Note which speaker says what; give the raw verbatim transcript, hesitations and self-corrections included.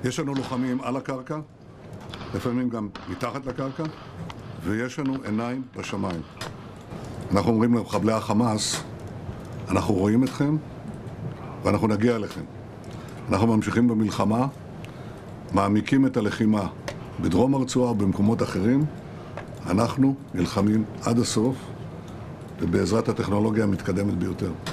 Speaker 1: יש לנו לוחמים על הקרקע, לפעמים גם מתחת לקרקע, ויש לנו עיניים בשמיים. אנחנו אומרים למחבלי החמאס, אנחנו רואים אתכם ואנחנו נגיע אליכם. אנחנו ממשיכים במלחמה, מעמיקים את הלחימה בדרום הרצועה ובמקומות אחרים. אנחנו נלחמים עד הסוף ובעזרת הטכנולוגיה המתקדמת ביותר.